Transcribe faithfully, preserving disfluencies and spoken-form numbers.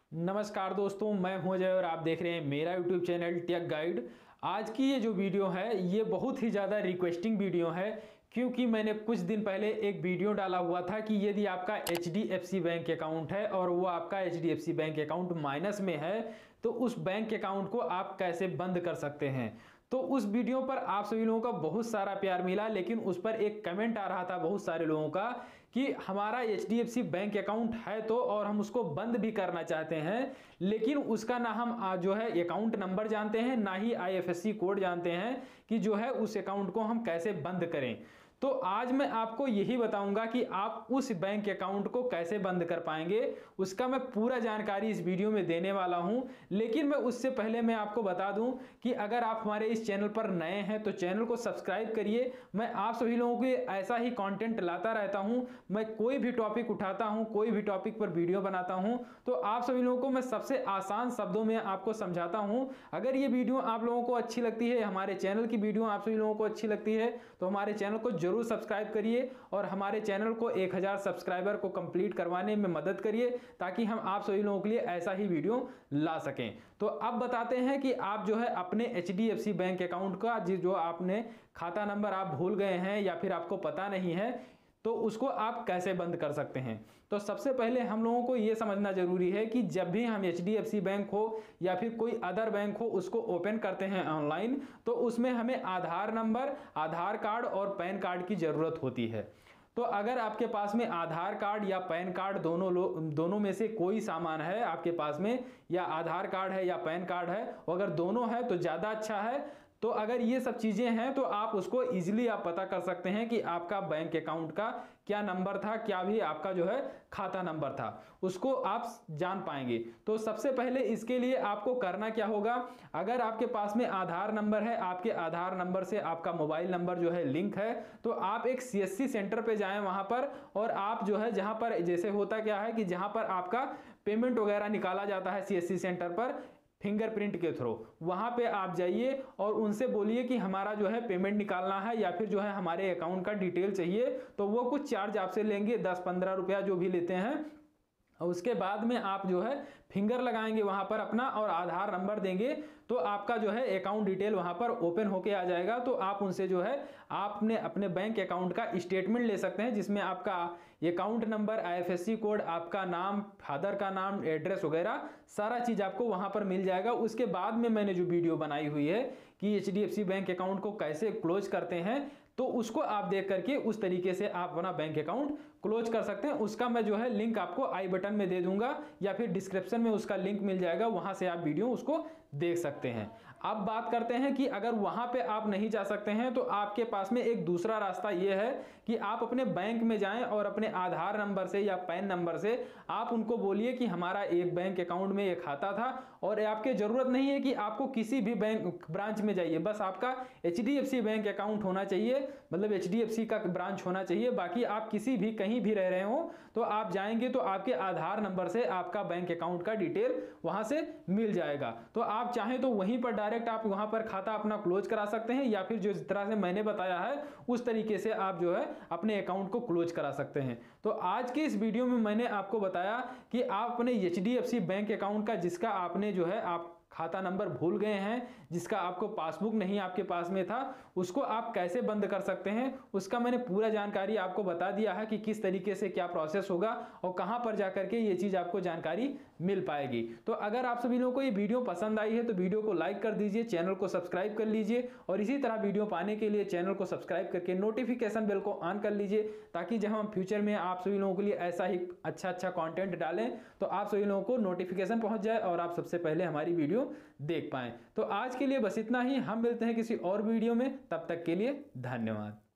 नमस्कार दोस्तों, मैं हूं अजय और आप देख रहे हैं मेरा यूट्यूब चैनल टेक गाइड। आज की ये जो वीडियो है ये बहुत ही ज़्यादा रिक्वेस्टिंग वीडियो है, क्योंकि मैंने कुछ दिन पहले एक वीडियो डाला हुआ था कि यदि आपका H D F C bank account है और वो आपका H D F C bank account minus में है तो उस बैंक अकाउंट को आप कैसे बंद कर सकते हैं। तो उस वीडियो पर आप सभी लोगों का बहुत सारा प्यार मिला, लेकिन उस पर एक कमेंट आ रहा था बहुत सारे लोगों का कि हमारा H D F C bank account है तो और हम उसको बंद भी करना चाहते हैं, लेकिन उसका ना हम जो है अकाउंट नंबर जानते हैं ना ही I F S C code जानते हैं कि जो है उस अकाउंट को हम कैसे बंद करें। तो आज मैं आपको यही बताऊंगा कि आप उस बैंक अकाउंट को कैसे बंद कर पाएंगे, उसका मैं पूरा जानकारी इस वीडियो में देने वाला हूं। लेकिन मैं उससे पहले मैं आपको बता दूं कि अगर आप हमारे इस चैनल पर नए हैं तो चैनल को सब्सक्राइब करिए। मैं आप सभी लोगों को ऐसा ही कंटेंट लाता रहता हूं। मैं कोई भी टॉपिक उठाता हूं, कोई भी टॉपिक पर वीडियो बनाता हूं तो आप सभी लोगों को मैं सबसे आसान शब्दों में आपको समझाता हूं। अगर ये वीडियो आप लोगों को अच्छी लगती है, हमारे चैनल की वीडियो आप सभी लोगों को अच्छी लगती है तो हमारे चैनल को जरूर सब्सक्राइब करिए और हमारे चैनल को एक हज़ार सब्सक्राइबर को कंप्लीट करवाने में मदद करिए, ताकि हम आप सभी लोगों के लिए ऐसा ही वीडियो ला सकें। तो अब बताते हैं कि आप जो है अपने H D F C bank account का जो आपने खाता नंबर आप भूल गए हैं या फिर आपको पता नहीं है तो उसको आप कैसे बंद कर सकते हैं। तो सबसे पहले हम लोगों को यह समझना जरूरी है कि जब भी हम H D F C bank हो या फिर कोई अदर बैंक हो उसको ओपन करते हैं ऑनलाइन, तो उसमें हमें आधार नंबर, आधार कार्ड और पैन कार्ड की जरूरत होती है। तो अगर आपके पास में आधार कार्ड या पैन कार्ड दोनों लो दोनों में से कोई सामान है आपके पास में, या आधार कार्ड है या पैन कार्ड है, अगर दोनों है तो ज़्यादा अच्छा है। तो अगर ये सब चीजें हैं तो आप उसको इजीली आप पता कर सकते हैं कि आपका बैंक अकाउंट का क्या नंबर था, क्या भी आपका जो है खाता नंबर था, उसको आप जान पाएंगे। तो सबसे पहले इसके लिए आपको करना क्या होगा, अगर आपके पास में आधार नंबर है, आपके आधार नंबर से आपका मोबाइल नंबर जो है लिंक है, तो आप एक सी एस सी सेंटर पे जाएं वहां पर, और आप जो है जहां पर जैसे होता क्या है कि जहां पर आपका पेमेंट वगैरह निकाला जाता है सी एस सी सेंटर पर फिंगरप्रिंट के थ्रू, वहां पे आप जाइए और उनसे बोलिए कि हमारा जो है पेमेंट निकालना है या फिर जो है हमारे अकाउंट का डिटेल चाहिए। तो वो कुछ चार्ज आपसे लेंगे, दस पंद्रह रुपया जो भी लेते हैं। और उसके बाद में आप जो है फिंगर लगाएंगे वहां पर अपना और आधार नंबर देंगे तो आपका जो है अकाउंट डिटेल वहां पर ओपन होके आ जाएगा। तो आप उनसे जो है आपने अपने बैंक अकाउंट का स्टेटमेंट ले सकते हैं, जिसमें आपका account number, I F S C code, आपका नाम, फादर का नाम, एड्रेस वगैरह सारा चीज आपको वहां पर मिल जाएगा। उसके बाद में मैंने जो वीडियो बनाई हुई है कि H D F C bank account को कैसे क्लोज करते हैं, तो उसको आप देख करके उस तरीके से आप अपना बैंक अकाउंट क्लोज कर सकते हैं। उसका मैं जो है लिंक आपको आई बटन में दे दूंगा या फिर डिस्क्रिप्शन में उसका लिंक मिल जाएगा, वहां से आप वीडियो उसको देख सकते हैं। अब बात करते हैं कि अगर वहां पे आप नहीं जा सकते हैं तो आपके पास में एक दूसरा रास्ता यह है कि आप अपने बैंक में जाएं और अपने आधार नंबर से या पैन नंबर से आप उनको बोलिए कि हमारा एक बैंक अकाउंट में एक खाता था, और आपके जरूरत नहीं है कि आपको किसी भी बैंक ब्रांच में जाइए, बस आपका H D F C bank account होना चाहिए, मतलब एच डी एफ सी का ब्रांच होना चाहिए। बाकी आप किसी भी कहीं भी रह रहे हो तो आप जाएंगे तो आपके आधार नंबर से आपका बैंक अकाउंट का डिटेल वहां से मिल जाएगा। तो आप चाहें तो वहीं पर डायरेक्ट आप वहां पर खाता अपना क्लोज करा सकते हैं, या फिर जिस तरह से मैंने बताया है उस तरीके से आप जो है अपने अकाउंट को क्लोज करा सकते हैं। तो आज के इस वीडियो में मैंने आपको बताया कि आप अपने H D F C bank account का, जिसका आपने जो है आप खाता नंबर भूल गए हैं, जिसका आपको पासबुक नहीं आपके पास में था, उसको आप कैसे बंद कर सकते हैं, उसका मैंने पूरा जानकारी आपको बता दिया है कि किस तरीके से क्या प्रोसेस होगा और कहां पर जाकर के ये चीज आपको जानकारी मिल पाएगी। तो अगर आप सभी लोगों को ये वीडियो पसंद आई है तो वीडियो को लाइक कर दीजिए, चैनल को सब्सक्राइब कर लीजिए, और इसी तरह वीडियो पाने के लिए चैनल को सब्सक्राइब करके नोटिफिकेशन बेल को ऑन कर लीजिए, ताकि जब हम फ्यूचर में आप सभी लोगों के लिए ऐसा ही अच्छा अच्छा कॉन्टेंट डालें तो आप सभी लोगों को नोटिफिकेशन पहुंच जाए और आप सबसे पहले हमारी वीडियो देख पाएं। तो आज के लिए बस इतना ही, हम मिलते हैं किसी और वीडियो में, तब तक के लिए धन्यवाद।